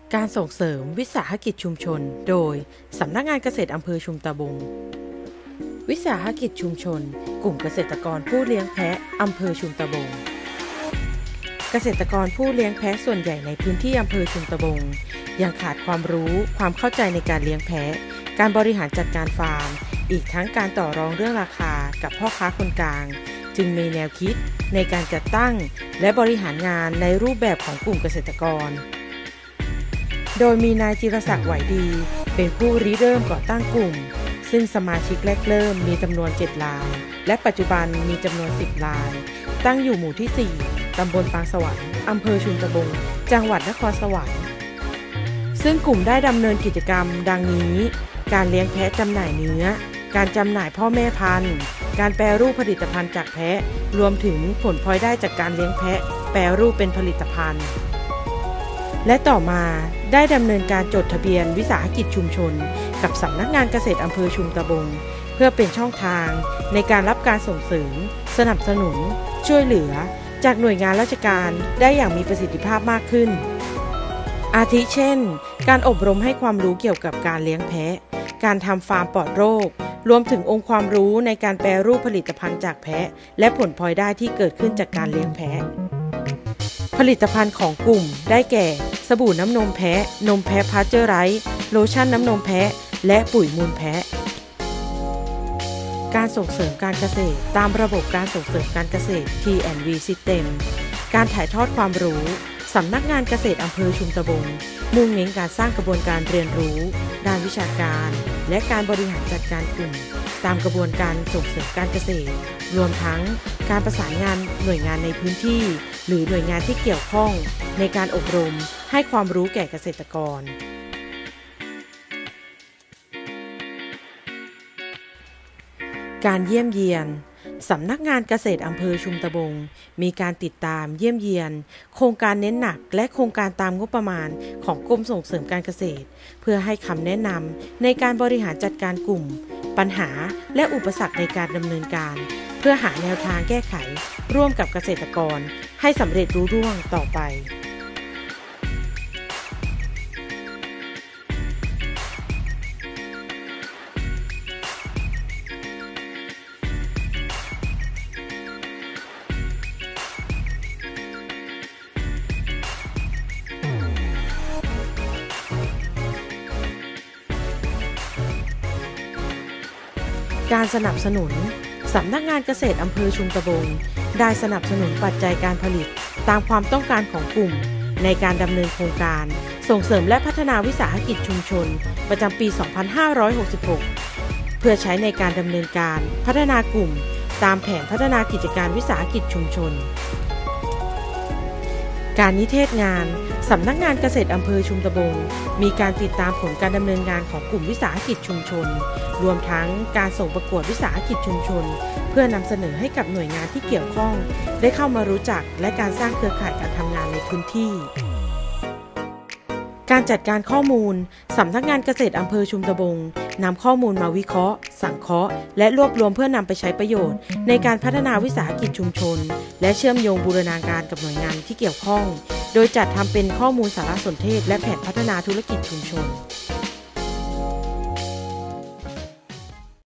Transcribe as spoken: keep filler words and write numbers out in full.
การส่งเสริมวิสาหกิจชุมชนโดยสำนักงานเกษตรอำเภอชุมตะบงวิสาหกิจชุมชนกลุ่มเกษตรกรผู้เลี้ยงแพะอำเภอชุมตะบงเกษตรกรผู้เลี้ยงแพะส่วนใหญ่ในพื้นที่อำเภอชุมตะบงยังขาดความรู้ความเข้าใจในการเลี้ยงแพะการบริหารจัดการฟาร์มอีกทั้งการต่อรองเรื่องราคากับพ่อค้าคนกลางจึงมีแนวคิดในการจัดตั้งและบริหารงานในรูปแบบของกลุ่มเกษตรกรโดยมีนายจิรศักดิ์ไหวดีเป็นผู้ริเริ่มก่อตั้งกลุ่มซึ่งสมาชิกแรกเริ่มมีจำนวนเจ็ดรายและปัจจุบันมีจำนวนสิบรายตั้งอยู่หมู่ที่สี่ตำบลปางสวรรค์อำเภอชุมตะบงจังหวัดนครสวรรค์ซึ่งกลุ่มได้ดำเนินกิจกรรมดังนี้การเลี้ยงแพะจำหน่ายเนื้อการจำหน่ายพ่อแม่พันธุ์การแปรรูปผลิตภัณฑ์จากแพะรวมถึงผลพลอยได้จากการเลี้ยงแพะแปรรูปเป็นผลิตภัณฑ์และต่อมาได้ดำเนินการจดทะเบียนวิสาหกิจชุมชนกับสำนักงานเกษตรอำเภอชุมตะบงเพื่อเป็นช่องทางในการรับการส่งเสริมสนับสนุนช่วยเหลือจากหน่วยงานราชการได้อย่างมีประสิทธิภาพมากขึ้นอาทิเช่นการอบรมให้ความรู้เกี่ยวกับการเลี้ยงแพะการทำฟาร์มปลอดโรครวมถึงองค์ความรู้ในการแปรรูปผลิตภัณฑ์จากแพะและผลพลอยได้ที่เกิดขึ้นจากการเลี้ยงแพะผลิตภัณฑ์ของกลุ่มได้แก่สบู่น้ำนมแพะนมแพะพาสเจอร์ไรซ์โลชั่นน้ำนมแพะและปุ๋ยมูลแพะการส่งเสริมการเกษตรตามระบบการส่งเสริมการเกษตร ที แอนด์ วี System การถ่ายทอดความรู้สำนักงานเกษตรอำเภอชุมตะบงมุ่งเน้นการสร้างกระบวนการเรียนรู้ด้านวิชาการและการบริหารจัดการกลุ่มตามกระบวนการส่งเสริมการเกษตรรวมทั้งการประสานงานหน่วยงานในพื้นที่หรือหน่วยงานที่เกี่ยวข้องในการอบรมให้ความรู้แก่เกษตรกรการเยี่ยมเยียนสำนักงานเกษตรอำเภอชุมตะบงมีการติดตามเยี่ยมเยียนโครงการเน้นหนักและโครงการตามงบประมาณของกรมส่งเสริมการเกษตรเพื่อให้คำแนะนำในการบริหารจัดการกลุ่มปัญหาและอุปสรรคในการดำเนินการเพื่อหาแนวทางแก้ไขร่วมกับเกษตรกรให้สำเร็จรุ่ร่วงต่อไปการสนับสนุนสำนักงานเกษตรอำเภอชุมตะบงได้สนับสนุนปัจจัยการผลิตตามความต้องการของกลุ่มในการดำเนินโครงการส่งเสริมและพัฒนาวิสาหกิจชุมชนประจำปี สองพันห้าร้อยหกสิบหก เพื่อใช้ในการดำเนินการพัฒนากลุ่มตามแผนพัฒนากิจการวิสาหกิจชุมชนการนิเทศงานสำนักงานเกษตรอำเภอชุมตะบงมีการติดตามผลการดำเนินงานของกลุ่มวิสาหกิจชุมชนรวมทั้งการส่งประกวดวิสาหกิจชุมชนเพื่อนำเสนอให้กับหน่วยงานที่เกี่ยวข้องได้เข้ามารู้จักและการสร้างเครือข่ายการทำงานในพื้นที่การจัดการข้อมูลสำนักงานเกษตรอำเภอชุมตะบงนำข้อมูลมาวิเคราะห์สังเคราะห์และรวบรวมเพื่อนำไปใช้ประโยชน์ในการพัฒนาวิสาหกิจชุมชนและเชื่อมโยงบูรณาการกับหน่วยงานที่เกี่ยวข้องโดยจัดทำเป็นข้อมูลสารสนเทศและแผนพัฒนาธุรกิจชุมชน